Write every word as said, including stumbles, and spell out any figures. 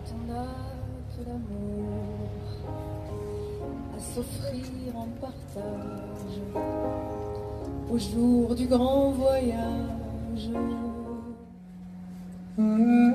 quand on a que l'amour à s'offrir en partage au jour du grand voyage. Mmh.